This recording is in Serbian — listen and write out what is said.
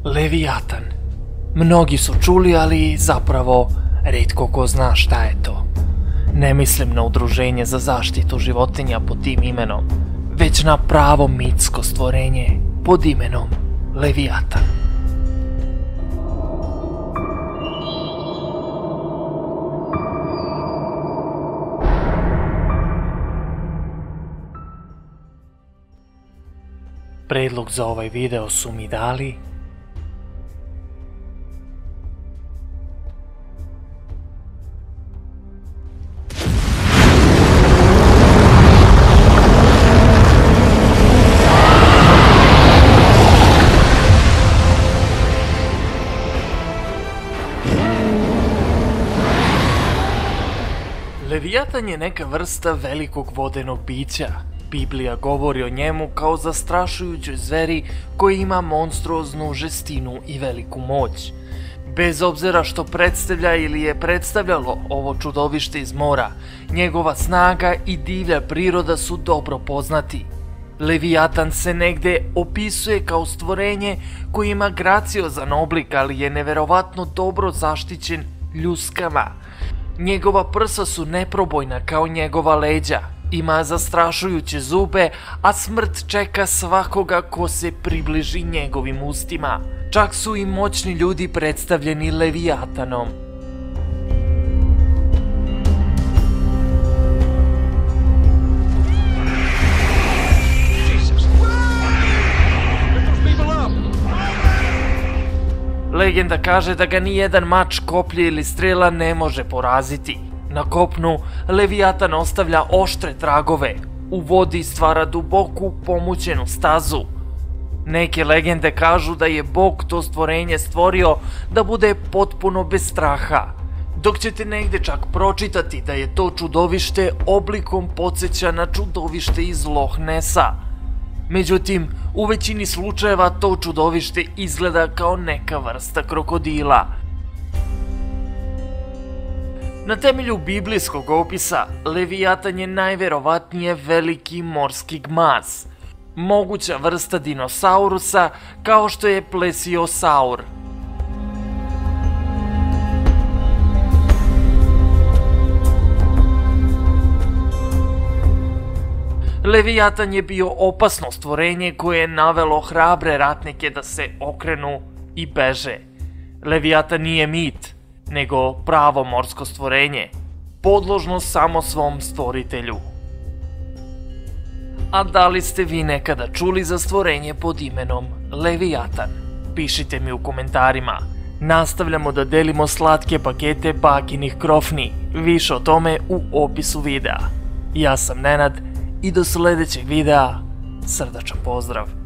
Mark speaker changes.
Speaker 1: Levijatan. Mnogi su čuli, ali zapravo retko ko zna šta je to. Ne mislim na udruženje za zaštitu životinja pod tim imenom, već na pravo mitsko stvorenje pod imenom Levijatan. Predlog za ovaj video su mi dali Levijatan je neka vrsta velikog vodenog bića. Biblija govori o njemu kao zastrašujućoj zveri koji ima monstruoznu žestinu i veliku moć. Bez obzira što predstavlja ili je predstavljalo ovo čudovište iz mora, njegova snaga i divlja priroda su dobro poznati. Levijatan se negde opisuje kao stvorenje koji ima graciozan oblik, ali je neverovatno dobro zaštićen ljuskama. Njegova prsa su neprobojna kao njegova leđa, ima zastrašujuće zube, a smrt čeka svakoga ko se približi njegovim ustima. Čak su i moćni ljudi predstavljeni Levijatanom. Legenda kaže da ga ni jedan mač, koplje ili strela ne može poraziti. Na kopnu Levijatan ostavlja oštre tragove, u vodi stvara duboku pomućenu stazu. Neke legende kažu da je Bog to stvorenje stvorio da bude potpuno bez straha, dok ćete negde čak pročitati da je to čudovište oblikom podsjeća na čudovište iz Loch Nessa. Međutim, u većini slučajeva to čudovište izgleda kao neka vrsta krokodila. Na temelju biblijskog opisa, Levijatan je najverovatnije veliki morski gmaz, moguća vrsta dinosaurusa kao što je plesiosaur. Levijatan je bio opasno stvorenje koje je navelo hrabre ratnike da se okrenu i beže. Levijatan nije mit, nego pravo morsko stvorenje, podložno samo svom stvoritelju. A da li ste vi nekada čuli za stvorenje pod imenom Levijatan? Pišite mi u komentarima. Nastavljamo da delimo slatke pakete bakinih krofni. Više o tome u opisu videa. Ja sam Nenad i do sledećeg videa srdačan pozdrav.